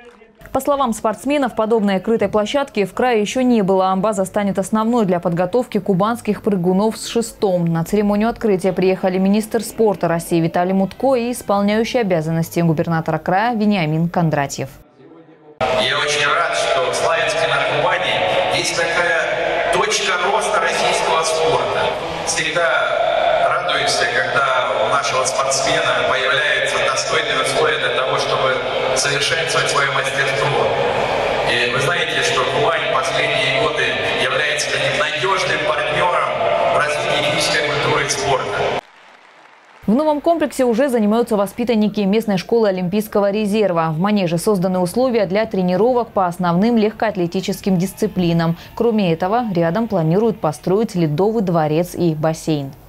По словам спортсменов, подобной крытой площадки в крае еще не было. База станет основной для подготовки кубанских прыгунов с шестом. На церемонию открытия приехали министр спорта России Виталий Мутко и исполняющий обязанности губернатора края Вениамин Кондратьев. Я очень рад, что в Славянске на Кубани есть такая точка роста российского спорта. Всегда радуешься, когда у нашего спортсмена появляются достойные условия для того, чтобы совершенствовать свое мастерство. И вы знаете, что Кубань в последние годы является таким надежным партнером в развитии физической культуры и спорта. В новом комплексе уже занимаются воспитанники местной школы Олимпийского резерва. В манеже созданы условия для тренировок по основным легкоатлетическим дисциплинам. Кроме этого, рядом планируют построить ледовый дворец и бассейн.